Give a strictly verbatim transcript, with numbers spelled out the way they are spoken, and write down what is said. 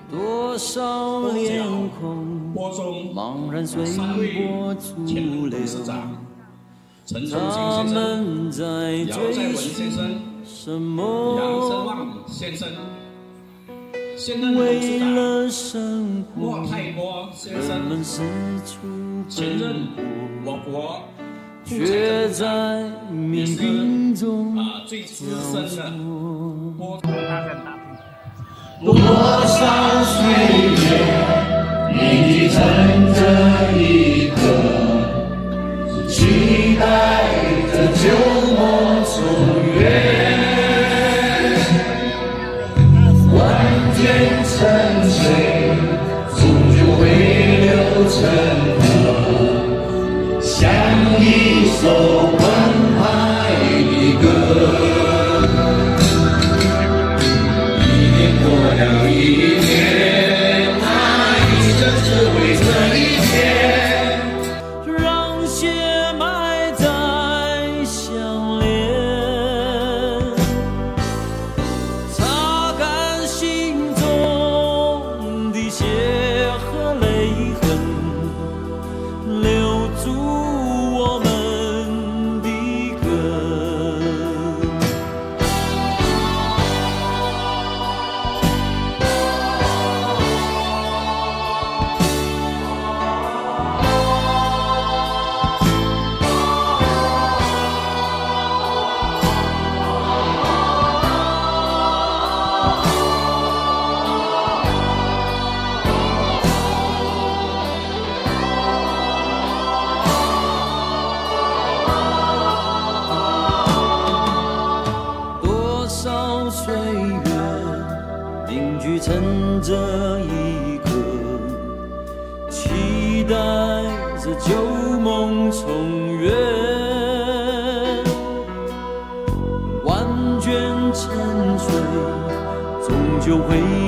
多少脸孔茫然随波逐流，他们在追寻什么？为了生活，人们四处奔波，却在命运中交错。多少岁月凝聚成这一刻，期待着旧梦重圆。万卷沉睡，终究会流成河，像一首澎湃的歌。了一年，爱着只为这一天，让血脉再相连，擦干心中的血和泪痕，留住我们的根。岁月凝聚成这一刻，期待着旧梦重圆。万卷沉睡，终究会